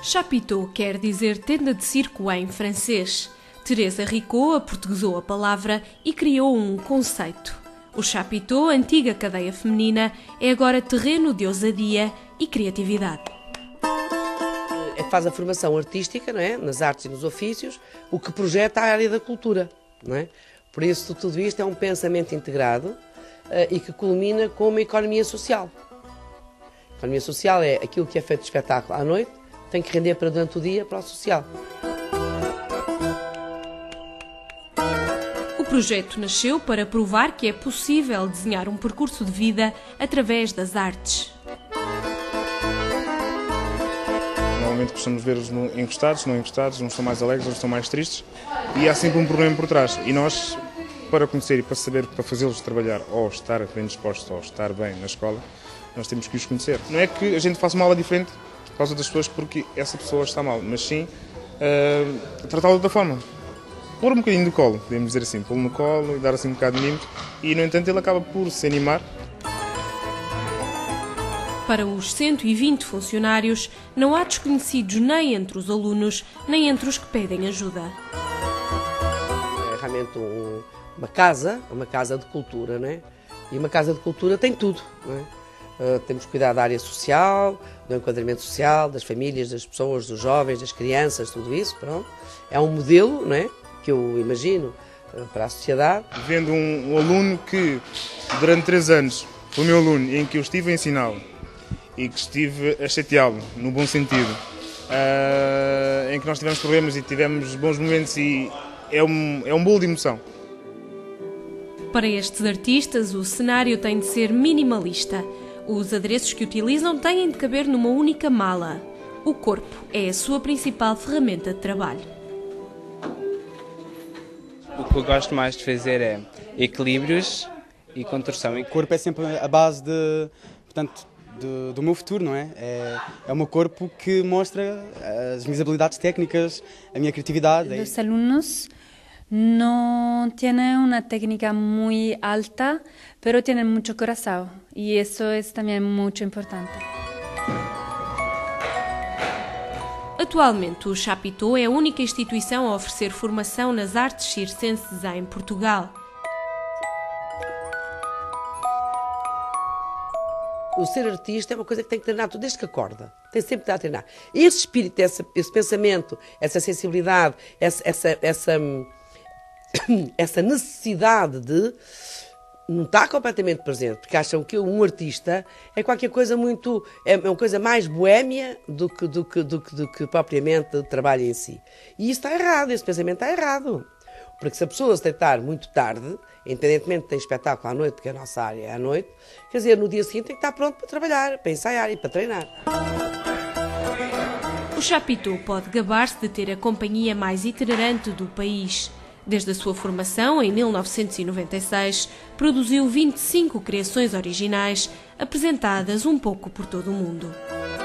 Chapiteau quer dizer tenda de circo em francês. Teresa Ricot aportuguesou a palavra e criou um conceito. O Chapiteau, antiga cadeia feminina, é agora terreno de ousadia e criatividade. Faz a formação artística, não é? Nas artes e nos ofícios, o que projeta a área da cultura. Não é? Por isso, tudo isto é um pensamento integrado e que culmina com uma economia social. A economia social é aquilo que é feito de espetáculo à noite, tem que render para durante o dia para o social. O projeto nasceu para provar que é possível desenhar um percurso de vida através das artes. Normalmente costumamos ver-os encostados, não encostados, uns estão mais alegres, outros estão mais tristes, e há sempre um problema por trás. E nós, para conhecer e para saber, para fazê-los trabalhar ou estar bem dispostos ou estar bem na escola, nós temos que os conhecer. Não é que a gente faça uma aula diferente por causa das pessoas porque essa pessoa está mal, mas sim tratá-la de outra forma. Pôr um bocadinho do colo, podemos dizer assim, pô-lo no colo e dar assim um bocado de mimo, e no entanto ele acaba por se animar. Para os 120 funcionários, não há desconhecidos nem entre os alunos, nem entre os que pedem ajuda. É realmente uma casa de cultura, não é? E uma casa de cultura tem tudo, não é? Temos que cuidar da área social, do enquadramento social, das famílias, das pessoas, dos jovens, das crianças, tudo isso, pronto. É um modelo, não é? Que eu imagino para a sociedade. Vendo um aluno que durante 3 anos foi o meu aluno, em que eu estive a ensiná-lo e que estive a chateá-lo, no bom sentido, em que nós tivemos problemas e tivemos bons momentos, e é um bolo de emoção. Para estes artistas, o cenário tem de ser minimalista. Os adereços que utilizam têm de caber numa única mala. O corpo é a sua principal ferramenta de trabalho. O que eu gosto mais de fazer é equilíbrios e contorção. O corpo é sempre a base do meu futuro, não é? É o meu corpo que mostra as minhas habilidades técnicas, a minha criatividade. Os alunos não têm uma técnica muito alta, mas têm muito coração, e isso é também muito importante. Atualmente, o Chapiteau é a única instituição a oferecer formação nas artes circenses em Portugal. O ser artista é uma coisa que tem que treinar desde que acorda. Tem sempre que estar a treinar. Esse espírito, esse pensamento, essa sensibilidade, essa necessidade de não estar completamente presente, porque acham que um artista é qualquer coisa muito... é uma coisa mais boémia do que propriamente trabalho em si. E isso está errado, esse pensamento está errado. Porque se a pessoa se deitar muito tarde, independentemente de ter espetáculo à noite, porque a nossa área é à noite, quer dizer, no dia seguinte tem que estar pronto para trabalhar, para ensaiar e para treinar. O Chapiteau pode gabar-se de ter a companhia mais itinerante do país. Desde a sua formação, em 1996, produziu 25 criações originais, apresentadas um pouco por todo o mundo.